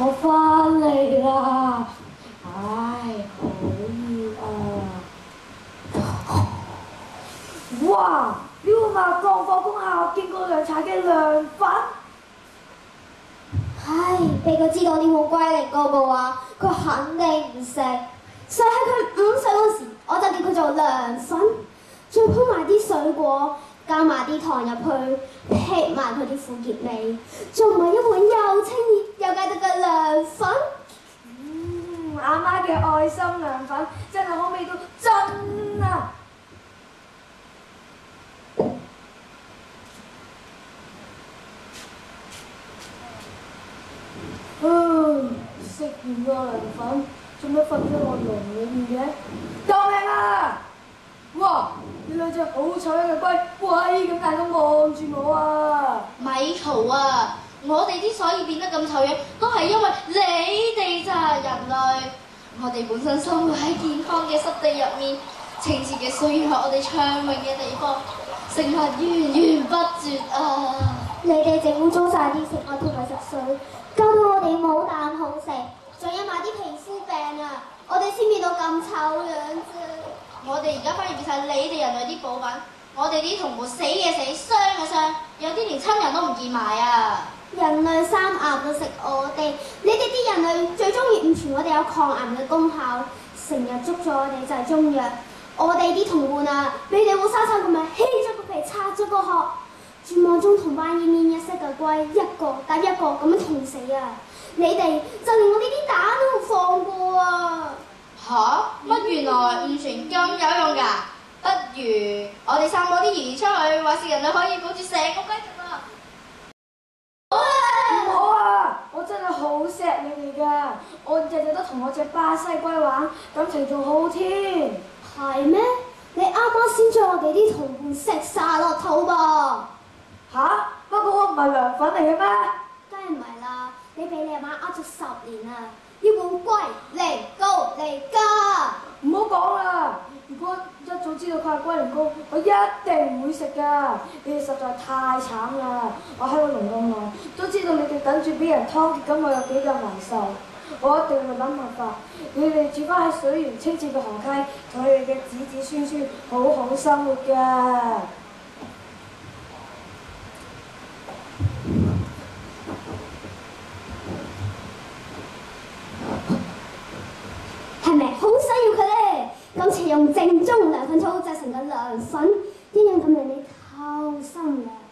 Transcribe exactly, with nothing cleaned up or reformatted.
我翻嚟啦！唉，好熱啊！哇！撩麻降火工廈見過涼茶嘅涼粉。 唉，俾佢知道呢碗龜苓膏嘅話，佢肯定唔食。所以喺佢五歲嗰時，我就叫佢做涼粉，再鋪埋啲水果，加埋啲糖入去，劈埋佢啲苦澀味，仲唔係一碗又清熱又解毒嘅涼粉。 嗯，阿媽嘅愛心涼粉真係好味到真啊！嗯，食完個涼粉，做咩瞓咗我籠裏面嘅？救命啊！哇！呢兩隻好醜嘅龜，喂咁大咁望住我啊！ 咪嘈啊！我哋之所以變得咁醜樣，都係因為你哋咋人類。我哋本身生活喺健康嘅濕地入面，清澈嘅水源係我哋暢泳嘅地方，食物源源不絕啊！ 你哋整污糟晒啲食物同埋食水，搞到我哋冇啖好食，仲有埋啲皮膚病啊！我哋先變到咁醜樣啫。 我哋而家反而變晒你哋人類啲補品，我哋啲同伴死嘅死，傷嘅傷，有啲連親人都唔見埋啊！ 人類三癌都食我哋，你哋啲人類最中意誤傳我哋有抗癌嘅功效，成日捉咗我哋就係中藥。我哋啲同伴啊，俾你哋活生生咁樣稀咗個皮，拆咗個殼，絕望中同班奄奄一息嘅龜一個搭一個咁樣痛死啊！你哋就連我哋啲蛋都冇放過啊！ 吓？乜原來誤傳咁有用㗎？不如我哋散播啲謠言出去，話是人類可以保住成個雞族啊！ 唔好啊！我真係好錫你哋㗎，我日日都同我隻巴西龜玩，感情仲好添。 係咩？你啱啱先將我哋啲同伴食晒落肚噃！ 吓？不過我唔係涼粉嚟嘅咩？ 梗係唔係啦！你俾你阿媽呃咗十年啦！呢碗龜苓膏嚟㗎！ 唔好講啦！如果一早知道佢係龜苓膏，我一定唔會食㗎。你哋實在太慘啦！我喺個籠咁耐，都知道你哋等住俾人劏劫，咁我有幾咁難受。我一定會諗辦法，你哋住翻喺水源清澈嘅河溪，同你哋嘅子子孫孫好好生活㗎。 係咪好想要佢咧？今次用正宗涼粉草製成嘅涼粉，一樣咁令你透心涼。